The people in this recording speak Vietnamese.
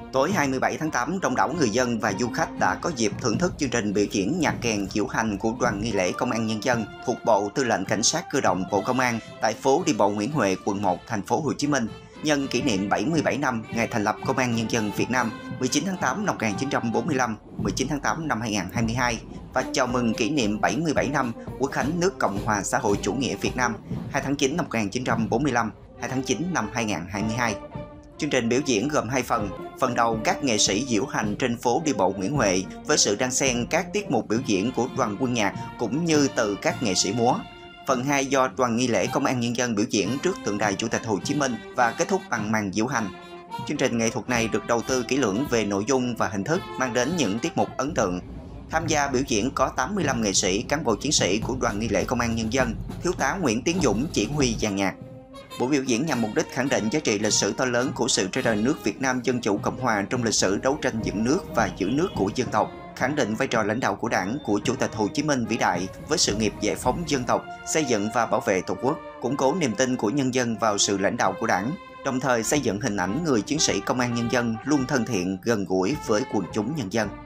Tối 27 tháng 8, đông đảo người dân và du khách đã có dịp thưởng thức chương trình biểu diễn nhạc kèn diễu hành của Đoàn nghi lễ Công an Nhân dân thuộc Bộ Tư lệnh Cảnh sát Cơ động Bộ Công an tại phố đi bộ Nguyễn Huệ, quận 1, thành phố Hồ Chí Minh, nhân kỷ niệm 77 năm ngày thành lập Công an Nhân dân Việt Nam 19 tháng 8 năm 1945, 19 tháng 8 năm 2022 và chào mừng kỷ niệm 77 năm Quốc khánh nước Cộng hòa xã hội chủ nghĩa Việt Nam 2 tháng 9 năm 1945, 2 tháng 9 năm 2022. Chương trình biểu diễn gồm 2 phần. Phần đầu, các nghệ sĩ diễu hành trên phố đi bộ Nguyễn Huệ với sự đan xen các tiết mục biểu diễn của đoàn quân nhạc cũng như từ các nghệ sĩ múa. Phần 2 do Đoàn nghi lễ Công an Nhân dân biểu diễn trước tượng đài Chủ tịch Hồ Chí Minh và kết thúc bằng màn diễu hành. Chương trình nghệ thuật này được đầu tư kỹ lưỡng về nội dung và hình thức, mang đến những tiết mục ấn tượng. Tham gia biểu diễn có 85 nghệ sĩ, cán bộ chiến sĩ của Đoàn nghi lễ Công an Nhân dân, Thiếu tá Nguyễn Tiến Dũng chỉ huy dàn nhạc. Buổi biểu diễn nhằm mục đích khẳng định giá trị lịch sử to lớn của sự ra đời nước Việt Nam Dân chủ Cộng hòa trong lịch sử đấu tranh dựng nước và giữ nước của dân tộc, khẳng định vai trò lãnh đạo của Đảng, của Chủ tịch Hồ Chí Minh vĩ đại với sự nghiệp giải phóng dân tộc, xây dựng và bảo vệ Tổ quốc, củng cố niềm tin của nhân dân vào sự lãnh đạo của Đảng, đồng thời xây dựng hình ảnh người chiến sĩ Công an Nhân dân luôn thân thiện, gần gũi với quần chúng nhân dân.